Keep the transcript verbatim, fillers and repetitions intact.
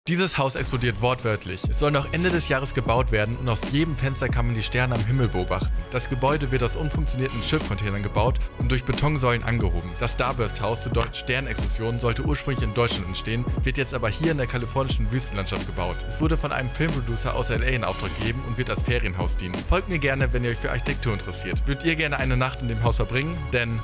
Dieses Haus explodiert wortwörtlich. Es soll noch Ende des Jahres gebaut werden und aus jedem Fenster kann man die Sterne am Himmel beobachten. Das Gebäude wird aus unfunktionierenden Schiffcontainern gebaut und durch Betonsäulen angehoben. Das Starburst-Haus, zu Deutsch Sternexplosion, sollte ursprünglich in Deutschland entstehen, wird jetzt aber hier in der kalifornischen Wüstenlandschaft gebaut. Es wurde von einem Filmproducer aus L A in Auftrag gegeben und wird als Ferienhaus dienen. Folgt mir gerne, wenn ihr euch für Architektur interessiert. Würdet ihr gerne eine Nacht in dem Haus verbringen? Denn